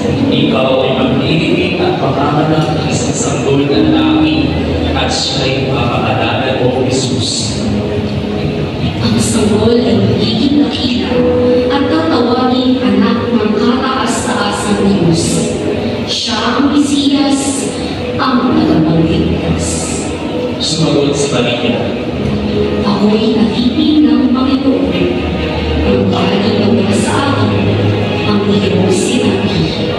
Ikaw ay mag-ibig at panganganak ng isang sanggol na lalaki at siya'y papakalanan mo, Jesus. Ang sanggol ay magiging dakila at tatawagin anak ng kataas-taasang Diyos. Siya ang Mesiyas, ang tagapagligtas. Sumagot si Maria, Ako'y nakinig ng Panginoon. Ang kanyang gawa sa akin, ang iyong sinabi.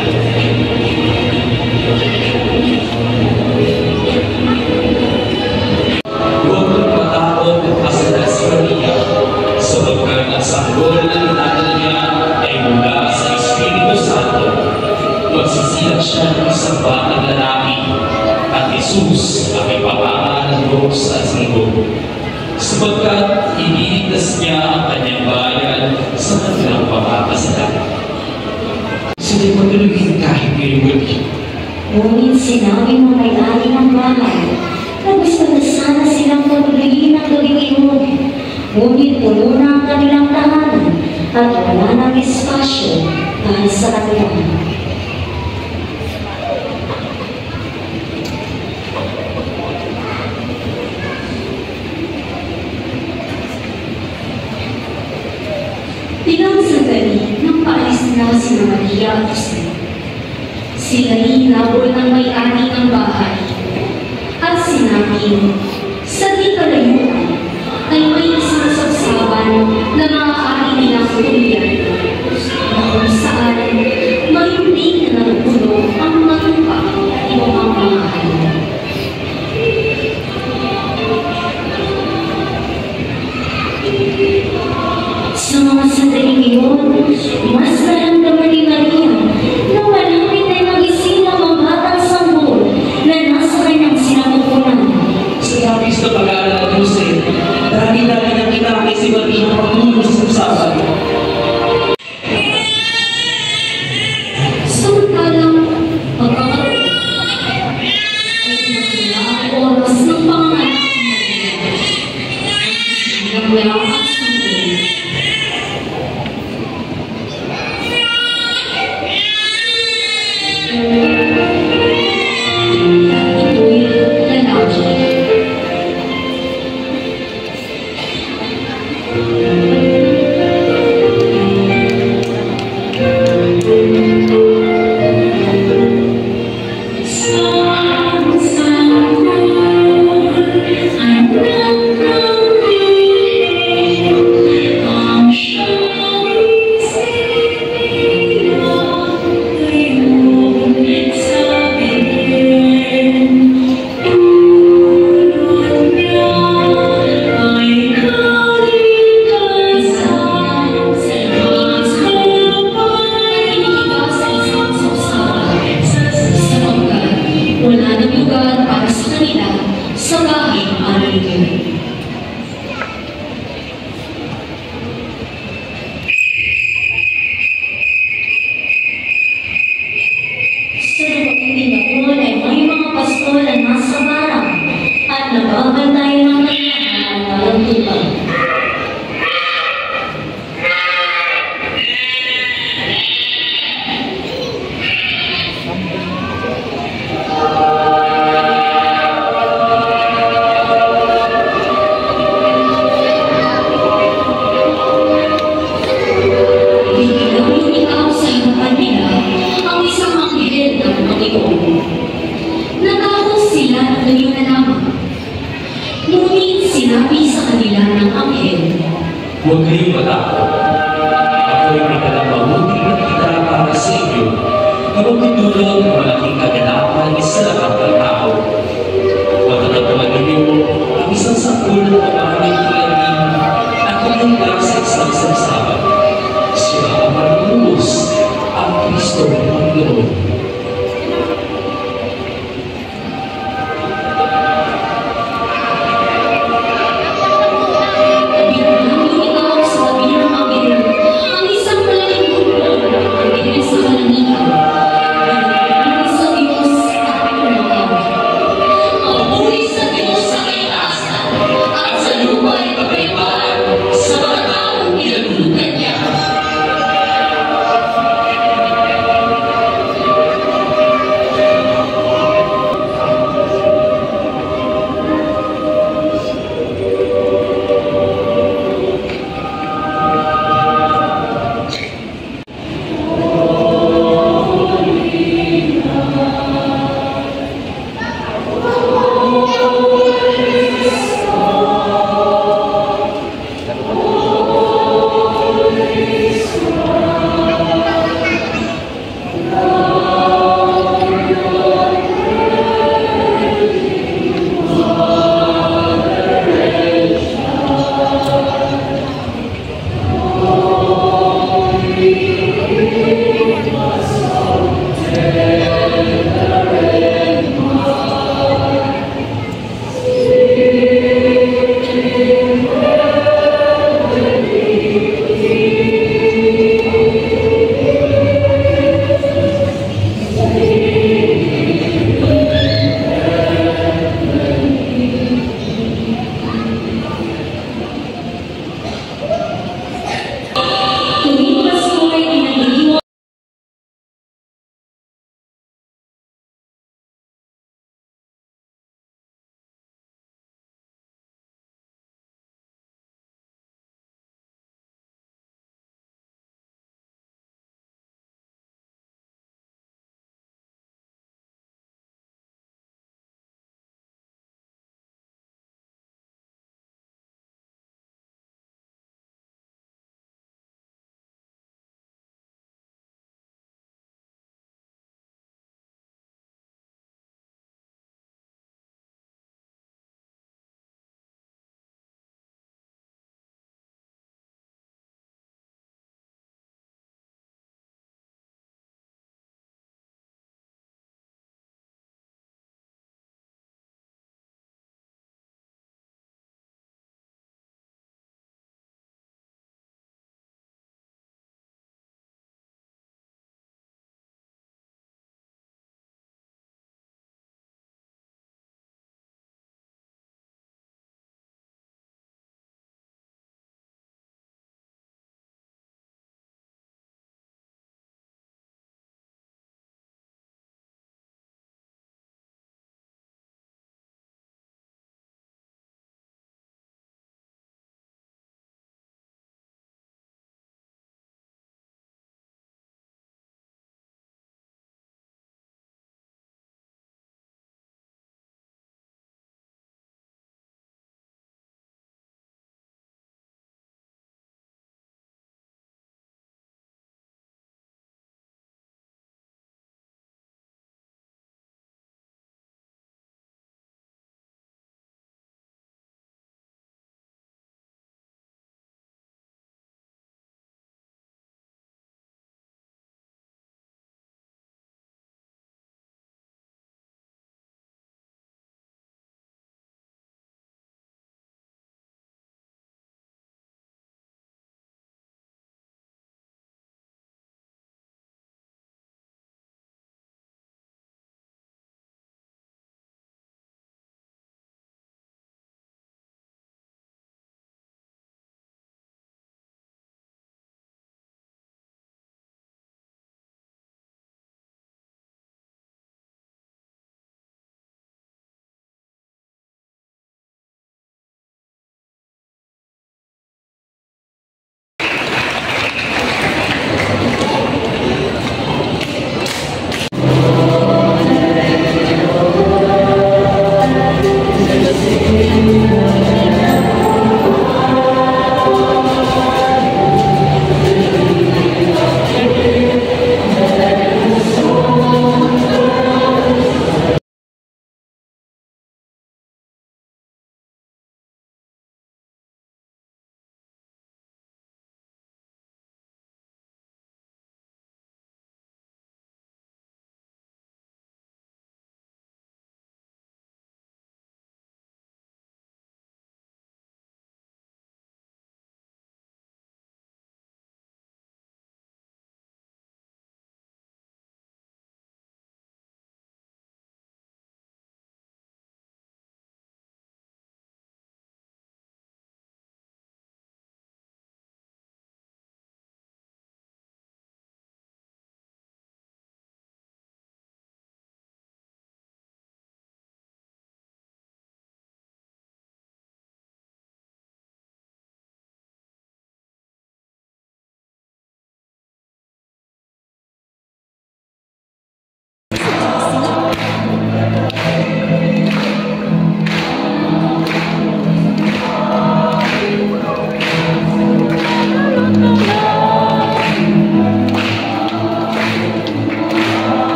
huwag kang matakot at asala si Maria, sapagkat ang sanggol na tinatala niya ay mula sa Espiritu Santo. Magsisiyak siya ng isang batang lalaki, at Jesus ang ipapangalan ng Diyos at sanggol, sapagkat iniligtas niya ang kanyang bayan sa kanilang pagkakasala. Sila'y matulungin kahit ngayong gabi. Ngunit sinabi ng may-ari ng bahay na gusto na sana silang matulungin ng gabing iyon. Ngunit puno na ang kanilang tahanan at wala ng espasyo para sa kanila. Ilang sandali nang paalis na si Maria at Jose. Sila'y hinabol ng may-ari ng bahay at sinabing sa di kalayuan ay may isang sabsaban na maaari nilang tuloyan na kung saan may hindi na nagulong ang matupa o ang mahal. Sa mga sandaling iyon, mas naramdaman ni Maria na malapit ay mag-isilang ang batang sanggol na nasa kanyang sinapupunan. Sa labis na pag-aaral ng Diyos dahil ang kinakay si Maria pangulong sa usapan. Samantalang pagkakaroon ay nakila ang oras ng panganganak ng Maria. Ang at sanggol. Ito'y lalaki. Wala ng lugar para sa kanila sa bahay ng aming Diyos. Sa dumating din ako ay may mga pastol na nasa barang at nababantay ng kanilang walang tubag. Biglang lumitaw sa harapan nila ang isang anghel ng Panginoon. Natakot sila at ganyan na lamang. Ngunit sinabi sa kanila ng anghel, Huwag kayong matakot. Ako'y may dalang mabuting nakita para sa inyo na magtutulong ng malaking kaganapan sa lahat ng tao. Matatagpuan ninyo ang isang sanggol na maraming tulanin at kumanda sa isang sabsaban. Siya ang marunus, ang Kristo ng Panginoon.